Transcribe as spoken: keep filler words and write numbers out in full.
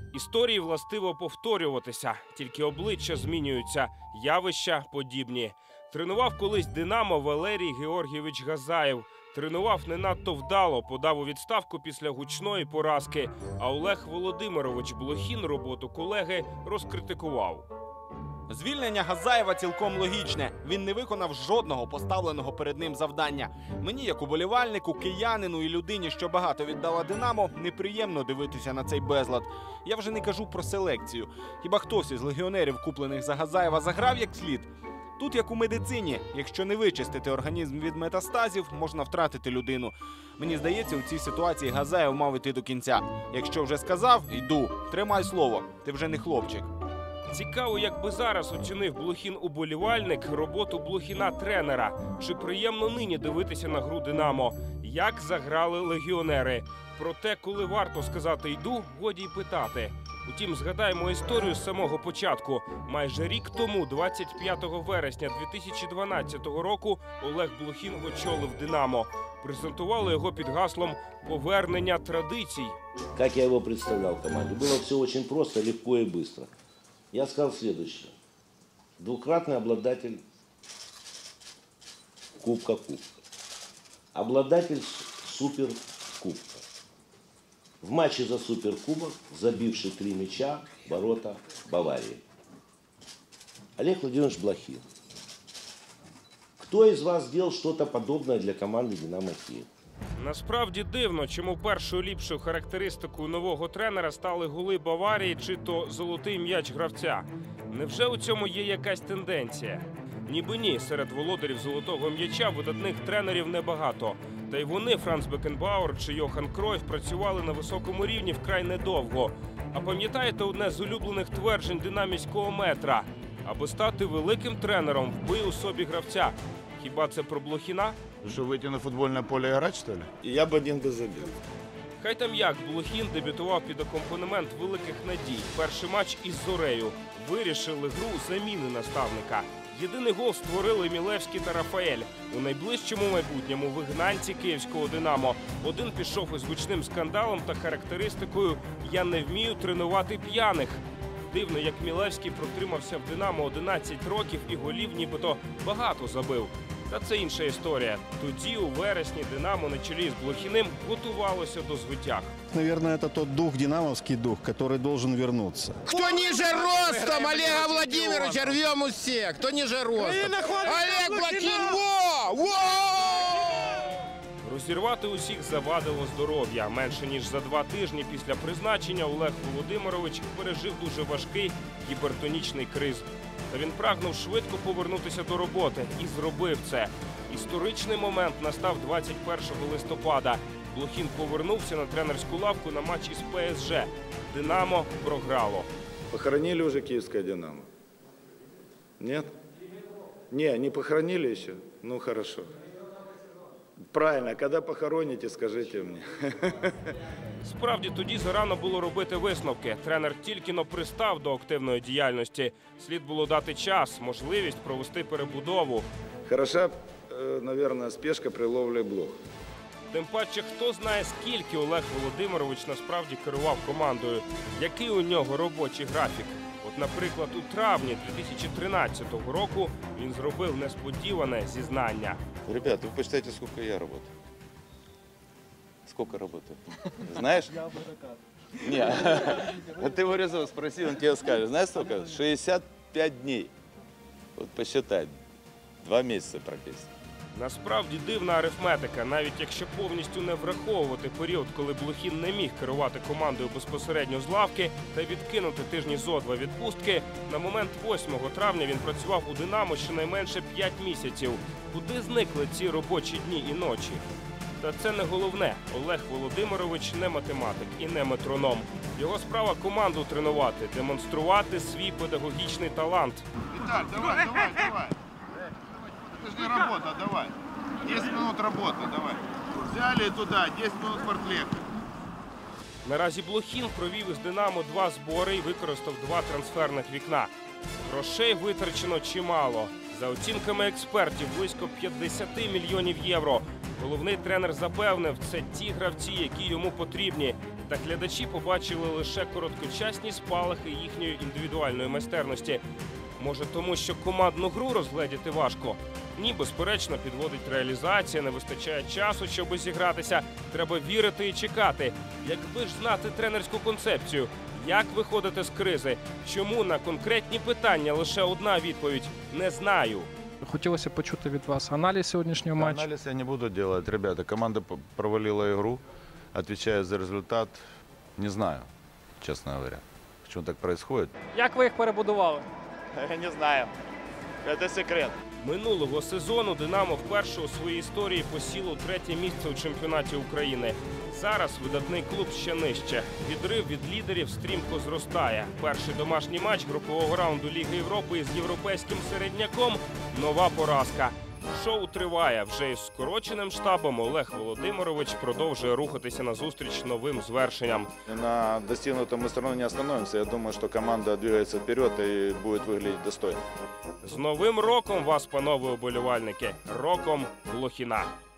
Історії властиво повторюватися, тільки обличчя змінюються, явища подібні. Тренував колись «Динамо» Валерій Георгійович Газаєв. Тренував не надто вдало, подав у відставку після гучної поразки. А Олег Володимирович Блохін роботу колеги розкритикував. Звільнення Газаєва цілком логічне. Він не виконав жодного поставленого перед ним завдання. Мені, як уболівальнику, киянину і людині, що багато віддала «Динамо», неприємно дивитися на цей безлад. Я вже не кажу про селекцію. Хіба хтось із легіонерів, куплених за Газаєва, заграв як слід? Тут, як у медицині, якщо не вичистити організм від метастазів, можна втратити людину. Мені здається, у цій ситуації Газаєв мав іти до кінця. Якщо вже сказав – йду. Тримай слово. Ти вже не хлопчик. Цікаво, як би зараз оцінив Блохін-уболівальник роботу Блохіна-тренера. Чи приємно нині дивитися на гру «Динамо»? Як заграли легіонери? Про те, коли варто сказати «йду», годі й питати. Утім, згадаємо історію з самого початку. Майже рік тому, двадцять п'ятого вересня дві тисячі дванадцятого року, Олег Блохін очолив «Динамо». Презентували його під гаслом «Повернення традицій». Як я його представляв команді? Було все дуже просто, легко і швидко. Я сказал следующее. Двукратный обладатель Кубка Кубка. Обладатель Суперкубка. В матче за Суперкубок забивший три мяча в ворота Баварии. Олег Владимирович Блохин. Кто из вас сделал что-то подобное для команды «Динамо Киев»? Насправді дивно, чому першою ліпшою характеристикою нового тренера стали голи Баварії чи то золотий м'яч гравця. Невже у цьому є якась тенденція? Ніби ні, серед володарів золотого м'яча видатних тренерів небагато. Та й вони, Франц Бекенбауер чи Йохан Кройф, працювали на високому рівні вкрай недовго. А пам'ятаєте одне з улюблених тверджень динамівського метра? Аби стати великим тренером, вбий у собі гравця. Хіба це про Блохіна? Что, выйти на футбольное поле и играть, что ли? Я б один би забив. Хай там як, Блохін дебютував під акомпанемент великих надій. Перший матч із «Зорею». Вирішили гру заміни наставника. Єдиний гол створили Мілевський та Рафаель. У найближчому майбутньому вигнанці київського «Динамо». Один пішов із гучним скандалом та характеристикою «Я не вмію тренувати п'яних». Дивно, як Мілевський протримався в «Динамо» одинадцять років і голів нібито багато забив. Та це інша історія. Тоді, у вересні, «Динамо» на чолі з Блохіним готувалося до звитяг. Наверное, это тот дух, динамовский дух, который должен вернуться. Кто ниже ростом Олега Владимировича, рвем у всех. Кто ниже ростом? Олег Блохин, во! Во! Розірвати усіх завадило здоров'я. Менше ніж за два тижні після призначення Олег Володимирович пережив дуже важкий гіпертонічний криз. Та він прагнув швидко повернутися до роботи і зробив це. Історичний момент настав двадцять першого листопада. Блохін повернувся на тренерську лавку на матч із ПСЖ. «Динамо» програло. Похоронили уже киевское «Динамо»? Нет? Не, не похоронили еще? Ну, хорошо. Правильно, когда похороните, скажите мне. Справді, тоді зарано було робити висновки. Тренер тільки-но пристав до активної діяльності. Слід було дати час, можливість провести перебудову. Хороша, наверное, спешка при ловлі блох. Тим паче, хто знає, скільки Олег Володимирович насправді керував командою. Який у нього робочий графік? От, наприклад, у травні дві тисячі тринадцятого року він зробив несподіване зізнання. Ребята, вы посчитайте, сколько я работаю. Сколько работаю? Знаешь? Не, ты его резво спроси, он тебе скажет. Знаешь сколько? шестьдесят пять дней. Вот посчитай. Два месяца практически. Насправді дивна арифметика, навіть якщо повністю не враховувати період, коли Блохін не міг керувати командою безпосередньо з лавки та відкинути тижні зо два відпустки, на момент восьмого травня він працював у «Динамо» щонайменше п'ять місяців. Куди зникли ці робочі дні і ночі? Та це не головне. Олег Володимирович не математик і не метроном. Його справа команду тренувати, демонструвати свій педагогічний талант. Виталь, давай, давай, давай. Это же не работа, давай. десять минут работы, давай. Взяли туда, десять минут фортлека. Наразі Блохін провів із «Динамо» два збори і використав два трансферних вікна. Грошей витрачено чимало. За оцінками експертів, близько п'ятдесят мільйонів євро. Головний тренер запевнив, це ті гравці, які йому потрібні. Та глядачі побачили лише короткочасні спалахи їхньої індивідуальної майстерності. Може, тому що командну гру розгледіти важко? Ні, безперечно, підводить реалізація, не вистачає часу, щоб зігратися. Треба вірити і чекати. Якби ж знати тренерську концепцію, як виходити з кризи? Чому на конкретні питання лише одна відповідь – не знаю. Хотілося почути від вас аналіз сьогоднішнього матчу. Анализ я не буду делать. Ребята, команда п- провалила игру, отвечает за результат. Не знаю, честно говоря, почему так происходит. Як ви їх перебудували? Я не знаю. Це секрет. Минулого сезону «Динамо» вперше у своїй історії посіло третє місце у чемпіонаті України. Зараз видатний клуб ще нижче. Відрив від лідерів стрімко зростає. Перший домашній матч групового раунду Ліги Європи із європейським середняком – нова поразка. Шоу триває. Вже із скороченим штабом Олег Володимирович продовжує рухатися назустріч новим звершенням. На достигнутом мы все равно не остановимся. Я думаю, что команда двигается вперед и будет выглядеть достойно. З Новим роком вас, панове уболівальники! Роком Блохіна!